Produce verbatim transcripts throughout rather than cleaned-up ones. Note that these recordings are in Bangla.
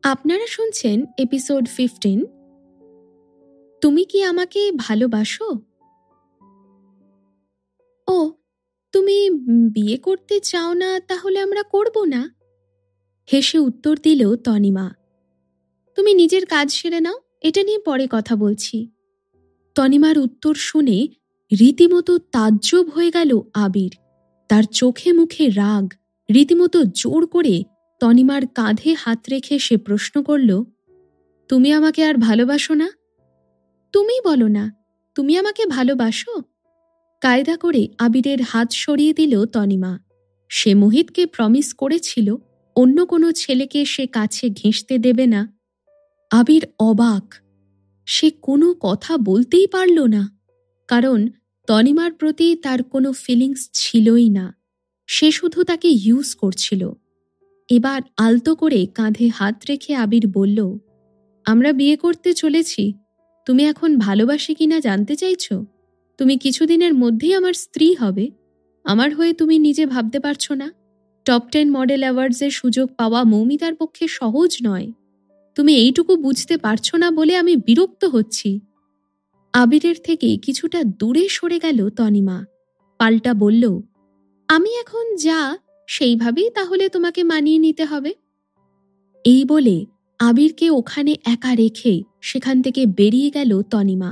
আপনারা শুনছেন এপিসোড ফিফটিন। তুমি কি আমাকে ভালোবাসো? ও, তুমি উম, বিয়ে করতে চাও না, তাহলে আমরা করব না? হেসে উত্তর দিল তনিমা। তুমি নিজের কাজ সেরে নাও, এটা নিয়ে পরে কথা বলছি। তনিমার উত্তর শুনে রীতিমতো তাজ্জব হয়ে গেল আবির। তার চোখে মুখে রাগ। রীতিমতো জোর করে তনিমার কাঁধে হাত রেখে সে প্রশ্ন করল, তুমি আমাকে আর ভালোবাসো না? তুমি বলো না, তুমি আমাকে ভালোবাসো? কায়দা করে আবিরের হাত সরিয়ে দিল তনিমা। সে মোহিতকে প্রমিস করেছিল অন্য কোনো ছেলেকে সে কাছে ঘেঁষতে দেবে না। আবির অবাক। সে কোনো কথা বলতেই পারল না, কারণ তনিমার প্রতি তার কোনো ফিলিংস ছিলই না। সে শুধু তাকে ইউজ করছিল। এবার আলতো করে কাঁধে হাত রেখে আবির বলল, আমরা বিয়ে করতে চলেছি। তুমি এখন ভালোবাসি কিনা জানতে চাইছো? তুমি কিছুদিনের মধ্যেই আমার স্ত্রী হবে। আমার হয়ে তুমি নিজে ভাবতে পারছো না? টপ টেন মডেল অ্যাওয়ার্ডসের সুযোগ পাওয়া মৌমিতার পক্ষে সহজ নয়। তুমি এইটুকু বুঝতে পারছো না বলে আমি বিরক্ত হচ্ছি। আবিরের থেকে কিছুটা দূরে সরে গেল তনিমা। পাল্টা বলল, আমি এখন যা সেইভাবেই তাহলে তোমাকে মানিয়ে নিতে হবে। এই বলে আবিরকে ওখানে একা রেখে সেখান থেকে বেরিয়ে গেল তনিমা।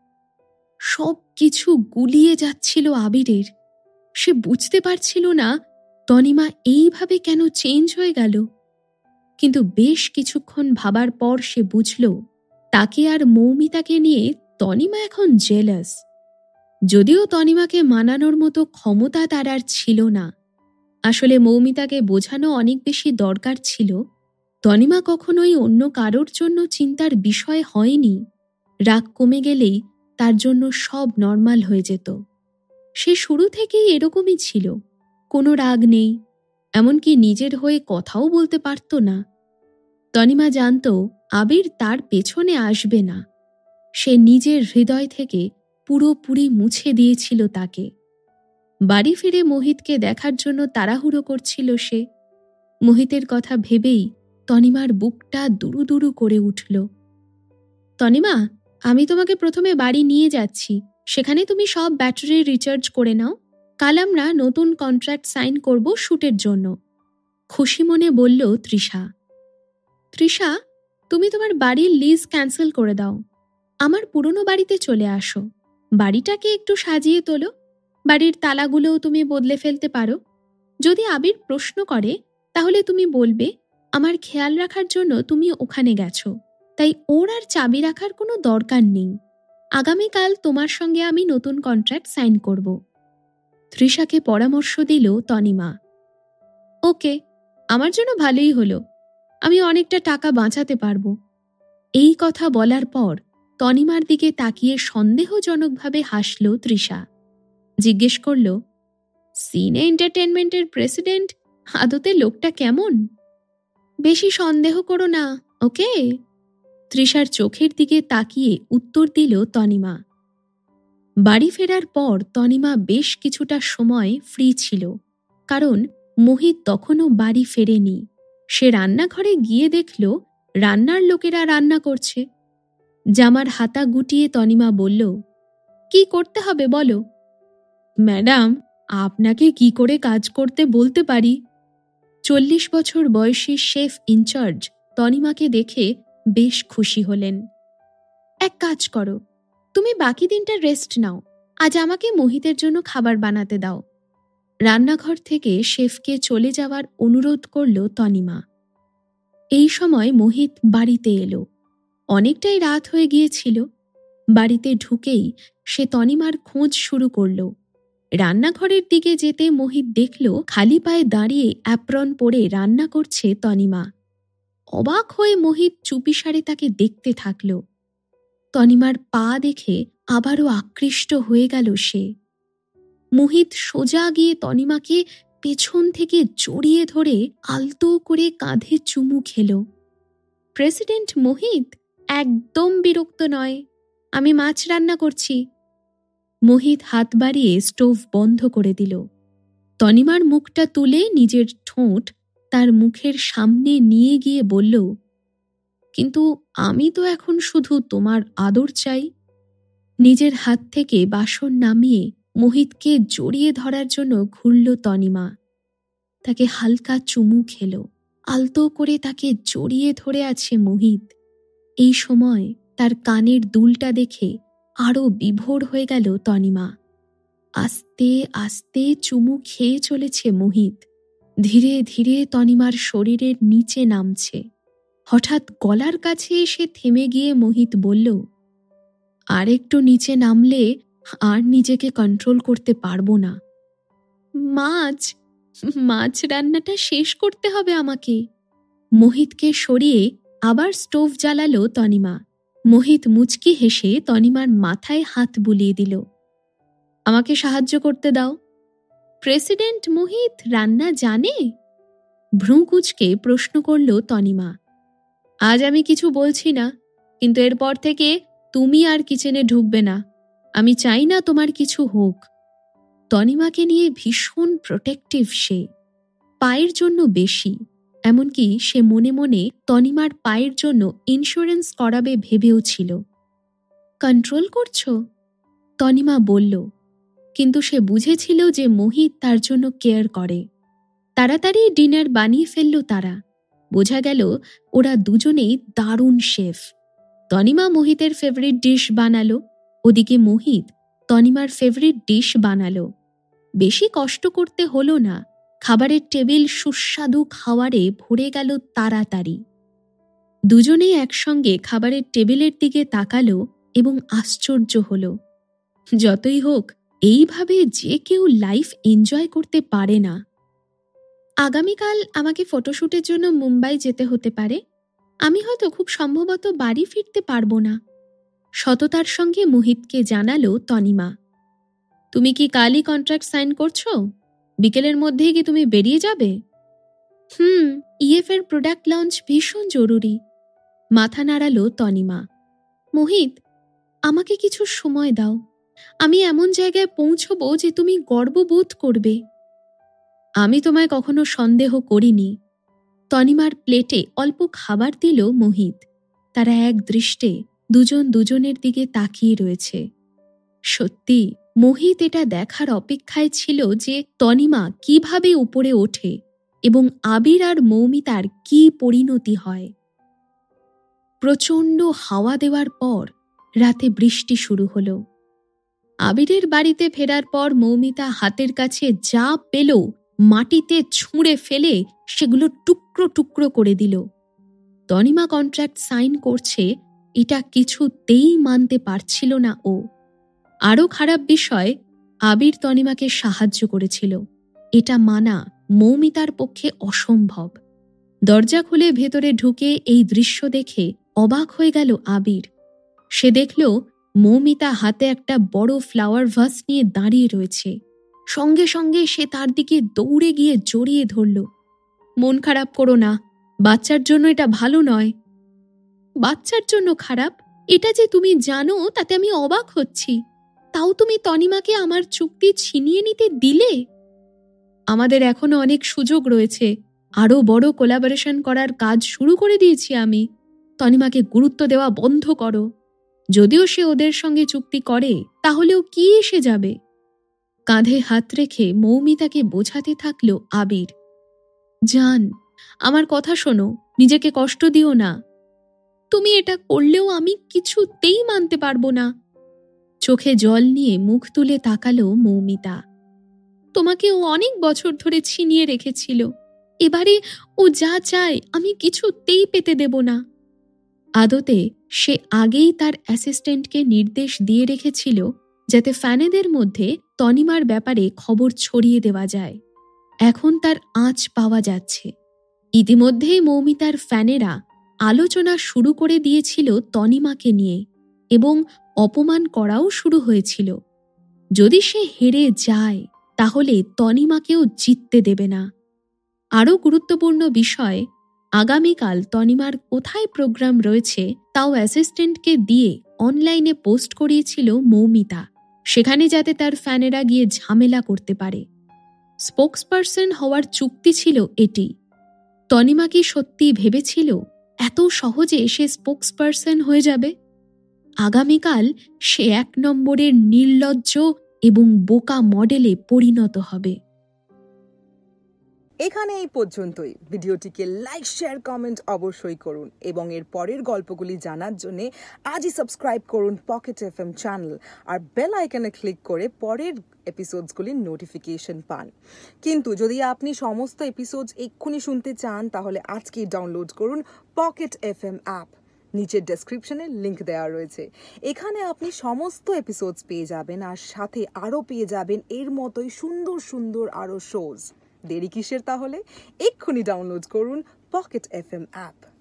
সব কিছু গুলিয়ে যাচ্ছিল আবিরের। সে বুঝতে পারছিল না তনিমা এইভাবে কেন চেঞ্জ হয়ে গেল। কিন্তু বেশ কিছুক্ষণ ভাবার পর সে বুঝল, তাকে আর মৌমিতাকে নিয়ে তনিমা এখন জেলাস। যদিও তনিমাকে মানানোর মতো ক্ষমতা তার আর ছিল না। আসলে মৌমিতাকে বোঝানো অনেক বেশি দরকার ছিল। তনিমা কখনোই অন্য কারোর জন্য চিন্তার বিষয় হয়নি। রাগ কমে গেলেই তার জন্য সব নর্মাল হয়ে যেত। সে শুরু থেকেই এরকমই ছিল। কোনো রাগ নেই, এমনকি নিজের হয়ে কথাও বলতে পারত না। তনিমা জানত আবির তার পেছনে আসবে না। সে নিজের হৃদয় থেকে পুরোপুরি মুছে দিয়েছিল তাকে। বাড়ি ফিরে মোহিতকে দেখার জন্য তাড়াহুড়ো করছিল সে। মোহিতের কথা ভেবেই তনিমার বুকটা দুরু দুরু করে উঠল। তনিমা, আমি তোমাকে প্রথমে বাড়ি নিয়ে যাচ্ছি। সেখানে তুমি সব ব্যাটারি রিচার্জ করে নাও। কাল আমরা নতুন কন্ট্রাক্ট সাইন করব শ্যুটের জন্য। খুশি মনে বলল তৃষা। তৃষা, তুমি তোমার বাড়ির লিজ ক্যান্সেল করে দাও। আমার পুরনো বাড়িতে চলে আসো। বাড়িটাকে একটু সাজিয়ে তোলো। বাড়ির তালাগুলোও তুমি বদলে ফেলতে পারো। যদি আবির প্রশ্ন করে, তাহলে তুমি বলবে আমার খেয়াল রাখার জন্য তুমি ওখানে গেছো, তাই ওর আর চাবি রাখার কোনো দরকার নেই। আগামীকাল তোমার সঙ্গে আমি নতুন কন্ট্রাক্ট সাইন করব। তৃষাকে পরামর্শ দিল তনিমা। ওকে, আমার জন্য ভালোই হলো। আমি অনেকটা টাকা বাঁচাতে পারবো। এই কথা বলার পর তনিমার দিকে তাকিয়ে সন্দেহজনকভাবে হাসল তৃষা। জিজ্ঞেস করল, সিনে এন্টারটেনমেন্টের প্রেসিডেন্ট আদতে লোকটা কেমন? বেশি সন্দেহ করো না, ওকে? তৃষার চোখের দিকে তাকিয়ে উত্তর দিল তনিমা। বাড়ি ফেরার পর তনিমা বেশ কিছুটা সময় ফ্রি ছিল, কারণ মোহিত তখনও বাড়ি ফেরেনি। সে রান্নাঘরে গিয়ে দেখল রান্নার লোকেরা রান্না করছে। জামার হাতা গুটিয়ে তনিমা বলল, কি করতে হবে বলো? ম্যাডাম, আপনাকে কি করে কাজ করতে বলতে পারি? চল্লিশ বছর বয়সী শেফ ইনচার্জ তনিমাকে দেখে বেশ খুশি হলেন। এক কাজ করো, তুমি বাকি দিনটা রেস্ট নাও। আজ আমাকে মোহিতের জন্য খাবার বানাতে দাও। রান্নাঘর থেকে শেফকে চলে যাওয়ার অনুরোধ করল তনিমা। এই সময় মোহিত বাড়িতে এলো। অনেকটাই রাত হয়ে গিয়েছিল। বাড়িতে ঢুকেই সে তনিমার খোঁজ শুরু করল। রান্নাঘরের দিকে যেতে মোহিত দেখল খালি পায়ে দাঁড়িয়ে অ্যাপ্রন পরে রান্না করছে তনিমা। অবাক হয়ে মোহিত চুপিসারে তাকে দেখতে থাকল। তনিমার পা দেখে আবারও আকৃষ্ট হয়ে গেল সে। মোহিত সোজা গিয়ে তনিমাকে পেছন থেকে জড়িয়ে ধরে আলতো করে কাঁধে চুমু খেল। প্রেসিডেন্ট মোহিত একদম বিরক্ত নয়, আমি মাছ রান্না করছি। মোহিত হাত বাড়িয়ে স্টোভ বন্ধ করে দিল। তনিমার মুখটা তুলে নিজের ঠোঁট তার মুখের সামনে নিয়ে গিয়ে বলল, কিন্তু আমি তো এখন শুধু তোমার আদর চাই। নিজের হাত থেকে বাসন নামিয়ে মোহিতকে জড়িয়ে ধরার জন্য ঘুরল তনিমা। তাকে হালকা চুমু খেল। আলতো করে তাকে জড়িয়ে ধরে আছে মোহিত। এই সময় তার কানের দুলটা দেখে আরো বিভোর হয়ে গেল তনিমা। আস্তে আস্তে চুমু খেয়ে চলেছে মোহিত। ধীরে ধীরে তনিমার শরীরের নিচে নামছে। হঠাৎ গলার কাছে এসে থেমে গিয়ে মোহিত বলল, আর একটু নিচে নামলে আর নিজেকে কন্ট্রোল করতে পারবো না। মাছ মাছ রান্নাটা শেষ করতে হবে আমাকে। মোহিতকে সরিয়ে আবার স্টোভ জ্বালালো তনিমা। মোহিত মুচকি হেসে তনিমার মাথায় হাত বুলিয়ে দিল। আমাকে সাহায্য করতে দাও। প্রেসিডেন্ট মোহিত রান্না জানে? ভ্রু কুঁচকে প্রশ্ন করল তনিমা। আজ আমি কিছু বলছি না, কিন্তু এরপর থেকে তুমি আর কিচেনে ঢুকবে না। আমি চাই না তোমার কিছু হোক। তনিমাকে নিয়ে ভীষণ প্রোটেক্টিভ সে, পায়ের জন্য বেশি। এমনকি সে মনে মনে তনিমার পায়ের জন্য ইন্স্যুরেন্স করাবে ভেবেও ছিল। কন্ট্রোল করছো? তনিমা বলল, কিন্তু সে বুঝেছিল যে মোহিত তার জন্য কেয়ার করে। তাড়াতাড়ি ডিনার বানিয়ে ফেলল তারা। বোঝা গেল ওরা দুজনেই দারুণ শেফ। তনিমা মোহিতের ফেভারিট ডিশ বানালো, ওদিকে মোহিত তনিমার ফেভারিট ডিশ বানালো। বেশি কষ্ট করতে হলো না। খাবারের টেবিল সুস্বাদু খাবারে ভরে গেল তাড়াতাড়ি। দুজনেই একসঙ্গে খাবারের টেবিলের দিকে তাকালো এবং আশ্চর্য হলো। যতই হোক, এইভাবে যে কেউ লাইফ এনজয় করতে পারে না। আগামীকাল আমাকে ফটোশ্যুটের জন্য মুম্বাই যেতে হতে পারে। আমি হয়তো খুব সম্ভবত বাড়ি ফিরতে পারবো না। সততার সঙ্গে মোহিতকে জানালো তনিমা। তুমি কি কালই কন্ট্রাক্ট সাইন করছো? বিকেলের মধ্যেই কি তুমি বেরিয়ে যাবে? হুম, ইএফ এর প্রোডাক্ট লঞ্চ ভীষণ জরুরি। মাথা নাড়ালো তনিমা। মোহিত, আমাকে কিছু সময় দাও। আমি এমন জায়গায় পৌঁছবো যে তুমি গর্ববোধ করবে। আমি তোমায় কখনো সন্দেহ করিনি। তনিমার প্লেটে অল্প খাবার দিল মোহিত। তারা এক দৃষ্টে দুজন দুজনের দিকে তাকিয়ে রয়েছে। সত্যি মোহিত এটা দেখার অপেক্ষায় ছিল যে তনিমা কিভাবে উপরে ওঠে এবং আবির আর মৌমিতার কি পরিণতি হয়। প্রচণ্ড হাওয়া দেওয়ার পর রাতে বৃষ্টি শুরু হলো। আবিরের বাড়িতে ফেরার পর মৌমিতা হাতের কাছে যা পেল মাটিতে ছুঁড়ে ফেলে সেগুলো টুকরো টুকরো করে দিল। তনিমা কন্ট্রাক্ট সাইন করছে এটা কিছুতেই মানতে পারছিল না ও। আরও খারাপ বিষয়, আবির তনিমাকে সাহায্য করেছিল। এটা মানা মৌমিতার পক্ষে অসম্ভব। দরজা খুলে ভেতরে ঢুকে এই দৃশ্য দেখে অবাক হয়ে গেল আবির। সে দেখল মৌমিতা হাতে একটা বড় ফ্লাওয়ার ভাস নিয়ে দাঁড়িয়ে রয়েছে। সঙ্গে সঙ্গে সে তার দিকে দৌড়ে গিয়ে জড়িয়ে ধরল। মন খারাপ করো না, বাচ্চার জন্য এটা ভালো নয়। বাচ্চার জন্য খারাপ? এটা যে তুমি জানো তাতে আমি অবাক হচ্ছি। তাও তুমি তনিমাকে আমার চুক্তি ছিনিয়ে নিতে দিলে? আমাদের এখনো অনেক সুযোগ রয়েছে। আরও বড় কোলাবোরেশন করার কাজ শুরু করে দিয়েছি আমি। তনিমাকে গুরুত্ব দেওয়া বন্ধ করো। যদিও সে ওদের সঙ্গে চুক্তি করে, তাহলেও কি এসে যাবে? কাঁধে হাত রেখে মৌমিতাকে বোঝাতে থাকলো আবির। জান, আমার কথা শোনো, নিজেকে কষ্ট দিও না। তুমি এটা করলেও আমি কিছুতেই মানতে পারবো না। চোখে জল নিয়ে মুখ তুলে তাকালো মৌমিতা। তোমাকে ও অনেক বছর ধরে ছিনিয়ে রেখেছিল। এবারে ও যা চায় আমি কিছুতেই পেতে দেব না। আদতে সে আগেই তার অ্যাসিস্ট্যান্টকে নির্দেশ দিয়ে রেখেছিল যাতে ফ্যানেদের মধ্যে তনিমার ব্যাপারে খবর ছড়িয়ে দেওয়া যায়। এখন তার আঁচ পাওয়া যাচ্ছে। ইতিমধ্যেই মৌমিতার ফ্যানেরা আলোচনা শুরু করে দিয়েছিল তনিমাকে নিয়ে এবং অপমান করাও শুরু হয়েছিল। যদি সে হেরে যায় তাহলে তনিমাকেও জিততে দেবে না। আরও গুরুত্বপূর্ণ বিষয়, আগামীকাল তনিমার কোথায় প্রোগ্রাম রয়েছে তাও অ্যাসিস্ট্যান্টকে দিয়ে অনলাইনে পোস্ট করিয়েছিল মৌমিতা, সেখানে যাতে তার ফ্যানেরা গিয়ে ঝামেলা করতে পারে। স্পোক্সপারসন হওয়ার চুক্তি ছিল এটি। তনিমা কি সত্যি ভেবেছিল এত সহজে সে স্পোক্সপারসন হয়ে যাবে? আগামীকাল সে এক নম্বরের নির্লজ্জ এবং বোকা মডেলে পরিণত হবে। এখানে এই পর্যন্তই। ভিডিওটিকে লাইক, শেয়ার, কমেন্ট অবশ্যই করুন এবং এর পরের গল্পগুলি জানার জন্য আজই সাবস্ক্রাইব করুন পকেট এফএম চ্যানেল আর বেল আইকনে ক্লিক করে পরের এপিসোডসগুলির নোটিফিকেশন পান। কিন্তু যদি আপনি সমস্ত এপিসোডস এক্ষুনি শুনতে চান তাহলে আজকেই ডাউনলোড করুন পকেট এফএম অ্যাপ। নিচের ডেসক্রিপশনে লিংক দেওয়া রয়েছে। এখানে আপনি সমস্ত এপিসোডস পেয়ে যাবেন আর সাথে আরও পেয়ে যাবেন এর মতোই সুন্দর সুন্দর আরও শোজ। দেরি কিসের তাহলে? এক্ষুনি ডাউনলোড করুন পকেট এফএম অ্যাপ।